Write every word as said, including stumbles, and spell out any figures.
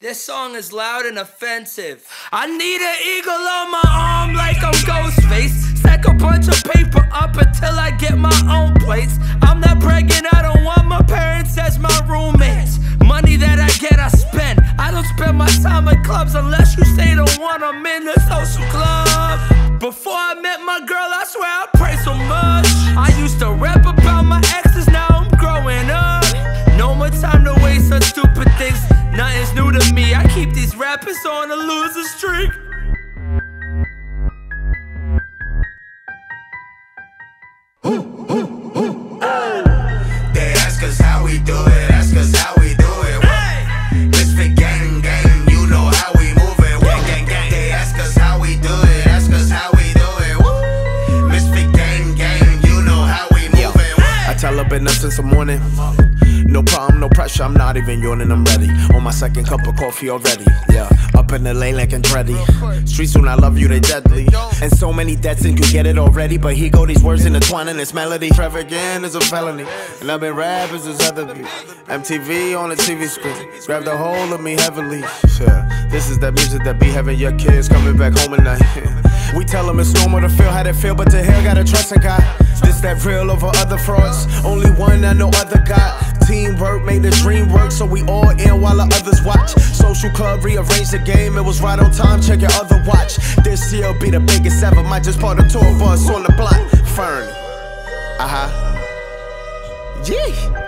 This song is loud and offensive. I need an eagle on my arm like I'm Ghostface. Stack a bunch of paper up until I get my own place. I'm not bragging, I don't want my parents as my roommates. Money that I get, I spend. I don't spend my time at clubs unless you say the one I'm in the social club. Before I met my girl, I swear I pray so much. I used to rap about my exes, now I'm growing up. No more time to waste on stupid things. Nothing's new to me, I keep these rappers on a loser streak. They ask us how we do it, ask us how we do it. Hey! Misfit gang, gang, you know how we move it. Gang, gang, gang. They ask us how we do it, ask us how we do it. Woo! Misfit gang, gang, you know how we move Yo, it. I tell her been up since the morning. No problem, no pressure, I'm not even yawning, I'm ready. On my second cup of coffee already, yeah. Up in the lane like Andretti. Streets when I love you, they deadly. And so many debts and you get it already. But here go these words intertwining this melody. Traffic again is a felony. And I've been rappers as other beat. M T V on the T V screen. Grabbed a hold of me heavily. Yeah. This is that music that be having your kids coming back home at night. We tell them it's normal to feel how they feel, but to hell gotta trust in God. This that real over other frauds. Only one that no other got. Teamwork made the dream work, so we all in while the others watch. Social club rearranged the game, it was right on time, check your other watch. This year'll be the biggest ever, might just part of tour bus on the block. Fern. Uh-huh. Yeah.